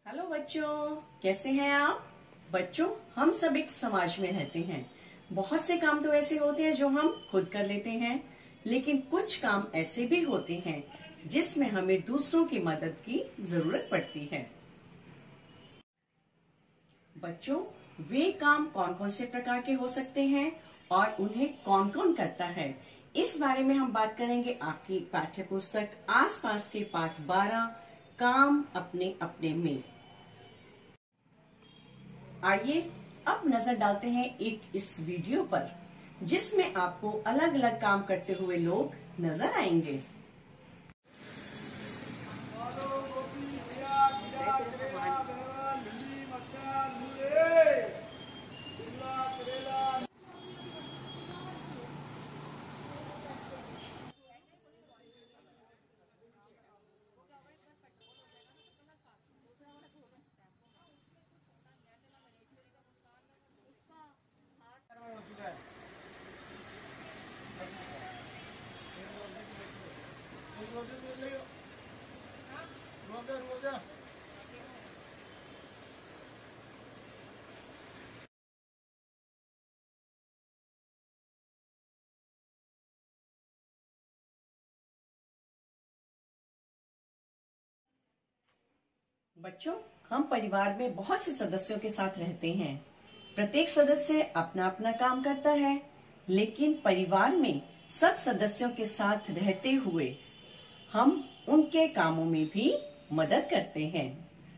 Hello बच्चों, कैसे हैं आप? बच्चों, हम सब एक समाज में रहते हैं। बहुत से काम तो ऐसे होते हैं जो हम खुद कर लेते हैं, लेकिन कुछ काम ऐसे भी होते हैं जिसमें हमें दूसरों की मदद की जरूरत पड़ती है। बच्चों, वे काम कौन कौन से प्रकार के हो सकते हैं और उन्हें कौन कौन करता है, इस बारे में हम बात करेंगे आपकी पाठ्य पुस्तक आसपास के पाठ 12 काम अपने अपने में। आइए अब नजर डालते हैं इस वीडियो पर, जिसमें आपको अलग अलग काम करते हुए लोग नजर आएंगे। बच्चों, हम परिवार में बहुत से सदस्यों के साथ रहते हैं। प्रत्येक सदस्य अपना अपना काम करता है, लेकिन परिवार में सब सदस्यों के साथ रहते हुए हम उनके कामों में भी मदद करते हैं।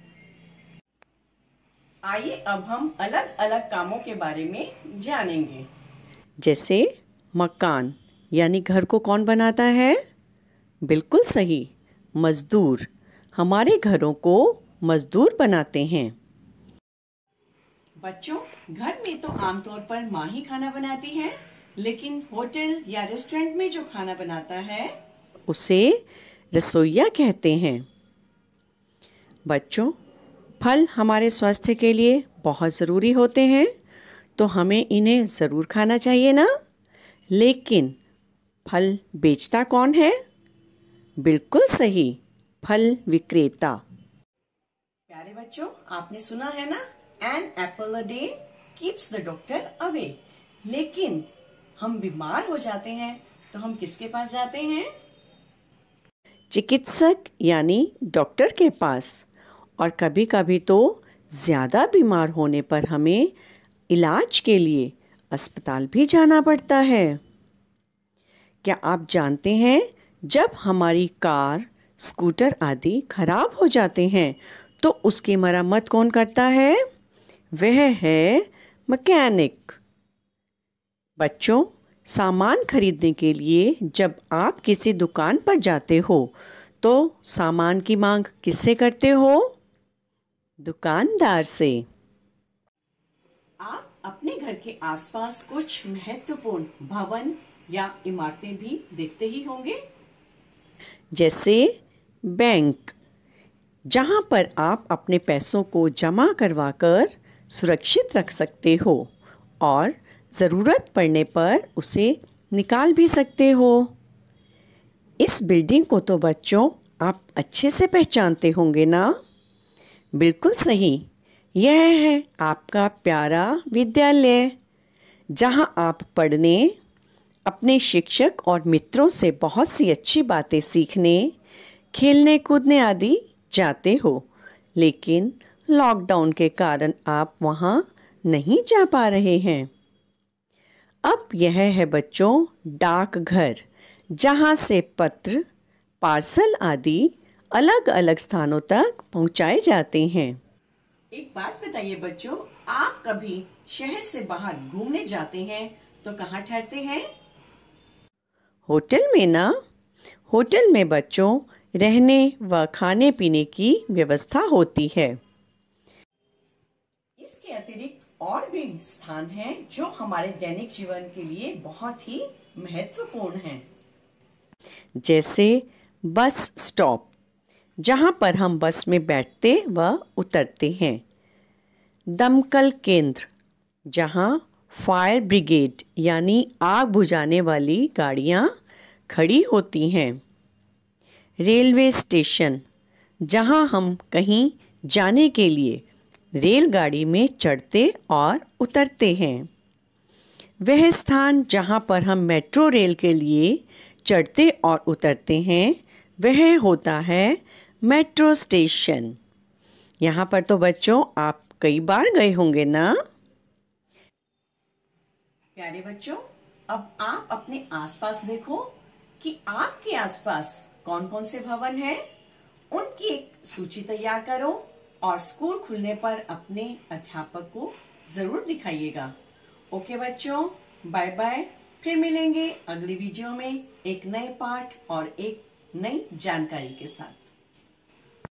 आइए अब हम अलग अलग कामों के बारे में जानेंगे। जैसे मकान यानी घर को कौन बनाता है? बिल्कुल सही, मजदूर। हमारे घरों को मजदूर बनाते हैं। बच्चों, घर में तो आमतौर पर माँ ही खाना बनाती है, लेकिन होटल या रेस्टोरेंट में जो खाना बनाता है उसे रसोइया कहते हैं। बच्चों, फल हमारे स्वास्थ्य के लिए बहुत ज़रूरी होते हैं, तो हमें इन्हें ज़रूर खाना चाहिए ना। लेकिन फल बेचता कौन है? बिल्कुल सही, फल विक्रेता। प्यारे बच्चों, आपने सुना है ना, an apple a day keeps the doctor away. लेकिन हम बीमार हो जाते हैं तो हम किसके पास जाते हैं? चिकित्सक यानी डॉक्टर के पास। और कभी कभी तो ज्यादा बीमार होने पर हमें इलाज के लिए अस्पताल भी जाना पड़ता है। क्या आप जानते हैं, जब हमारी कार, स्कूटर आदि खराब हो जाते हैं तो उसकी मरम्मत कौन करता है? वह है मैकेनिक। बच्चों, सामान खरीदने के लिए जब आप किसी दुकान पर जाते हो तो सामान की मांग किससे करते हो? दुकानदार से। आप अपने घर के आसपास कुछ महत्वपूर्ण भवन या इमारतें भी देखते ही होंगे, जैसे बैंक, जहां पर आप अपने पैसों को जमा करवाकर सुरक्षित रख सकते हो और ज़रूरत पड़ने पर उसे निकाल भी सकते हो। इस बिल्डिंग को तो बच्चों आप अच्छे से पहचानते होंगे ना? बिल्कुल सही, यह है आपका प्यारा विद्यालय, जहां आप पढ़ने, अपने शिक्षक और मित्रों से बहुत सी अच्छी बातें सीखने, खेलने कूदने आदि जाते हो। लेकिन लॉकडाउन के कारण आप वहाँ नहीं जा पा रहे हैं। अब यह है बच्चों डाकघर, जहाँ से पत्र, पार्सल आदि अलग अलग स्थानों तक पहुँचाए जाते हैं। एक बात बताइए बच्चों, आप कभी शहर से बाहर घूमने जाते हैं तो कहाँ ठहरते हैं? होटल में ना। होटल में बच्चों रहने व खाने पीने की व्यवस्था होती है। इसके अतिरिक्त और भी स्थान हैं जो हमारे दैनिक जीवन के लिए बहुत ही महत्वपूर्ण हैं, जैसे बस स्टॉप, जहां पर हम बस में बैठते व उतरते हैं। दमकल केंद्र, जहां फायर ब्रिगेड यानी आग बुझाने वाली गाड़ियां खड़ी होती हैं। रेलवे स्टेशन, जहां हम कहीं जाने के लिए रेलगाड़ी में चढ़ते और उतरते हैं। वह स्थान जहाँ पर हम मेट्रो रेल के लिए चढ़ते और उतरते हैं वह होता है मेट्रो स्टेशन। यहाँ पर तो बच्चों आप कई बार गए होंगे ना। प्यारे बच्चों, अब आप अपने आसपास देखो कि आपके आसपास कौन कौन से भवन हैं। उनकी एक सूची तैयार करो और स्कूल खुलने पर अपने अध्यापक को जरूर दिखाइएगा। ओके बच्चों, बाय बाय। फिर मिलेंगे अगली वीडियो में एक नए पाठ और एक नई जानकारी के साथ।